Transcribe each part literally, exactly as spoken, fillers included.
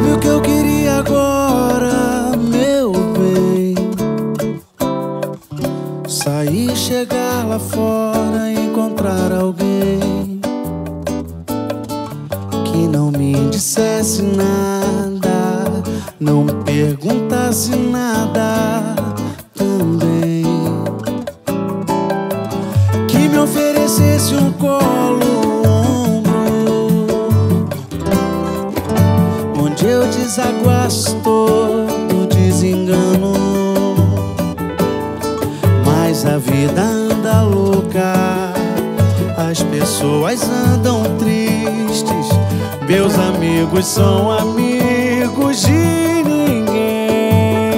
Sabe o que eu queria agora, meu bem? Sair, chegar lá fora, encontrar alguém que não me dissesse nada, não me perguntasse nada também, que me oferecesse um colo, um ombro, onde eu desaguasse todo desengano. Mas a vida anda louca, as pessoas andam tristes, meus amigos são amigos de ninguém.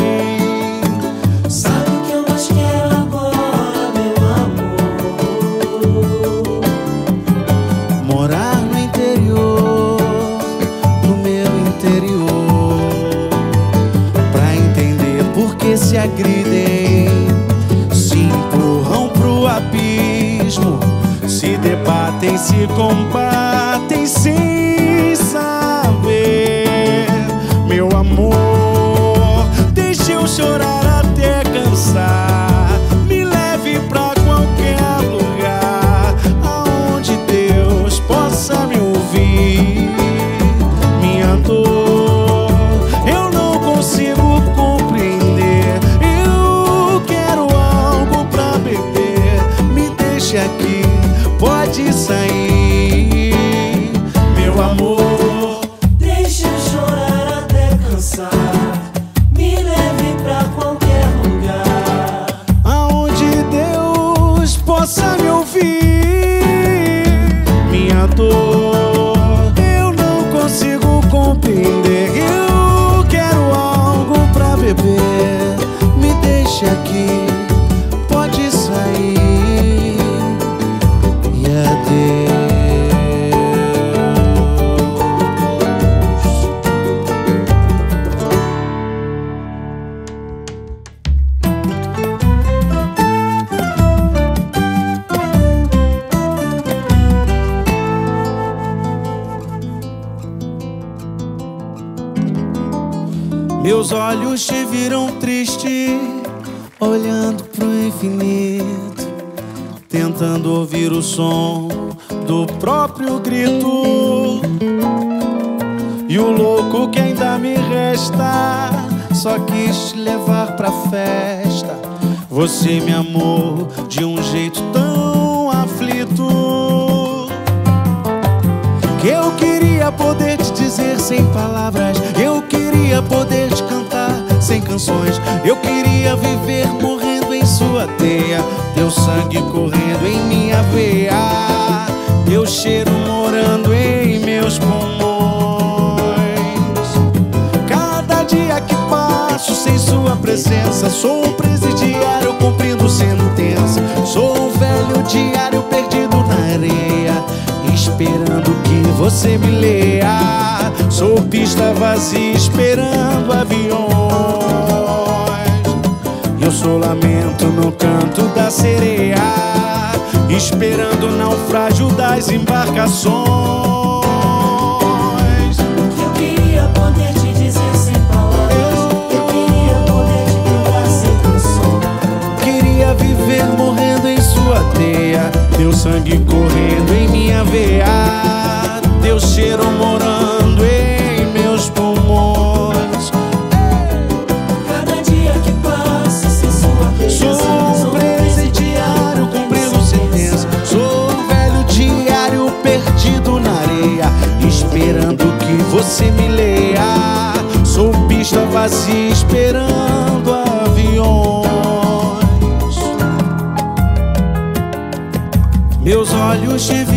Sabe o que eu mais quero agora, meu amor? Morar no interior, no meu interior, pra entender por que se agridem, se empurram pro abismo, se debatem, se combatem sem saber. Meu amor, deixe eu chorar até cansar, me leve pra qualquer lugar aonde Deus possa me ouvir. Minha dor eu não consigo compreender, eu quero algo pra beber, me deixe aqui, pode sair. Meu amor, deixa eu chorar até cansar, me leve pra qualquer lugar aonde Deus possa me ouvir. Minha dor eu não consigo compreender, eu quero algo pra beber, me deixe aqui, pode sair. E adeus. Meus olhos te viram triste, olhando pro infinito, tentando ouvir o som do próprio grito. E o louco que ainda me resta só quis te levar pra festa. Você me amou de um jeito tão aflito, que eu queria poder te dizer sem palavras, eu queria poder te cantar sem canções, eu queria viver morrendo em sua teia, teu sangue correndo em minha veia, teu cheiro morando em meus pulmões. Cada dia que passo sem sua presença, sou um presidiário cumprindo sentença, sou um velho diário perdido na areia, esperando que você me leia. Sou pista vazia esperando aviões, eu sou lamento no canto da sereia, esperando o naufrágio das embarcações. Eu queria poder te dizer sem palavras, eu queria poder te cantar sem canção, queria viver morrendo em sua teia, teu sangue correndo em minha veia, teu cheiro morando em meus pulmões. cada dia que passa sem sua presença, Sou um presidiário cumprindo sentença, sou um velho diário perdido na areia, esperando que você me leia. Sou pista vazia esperando aviões. Meus olhos te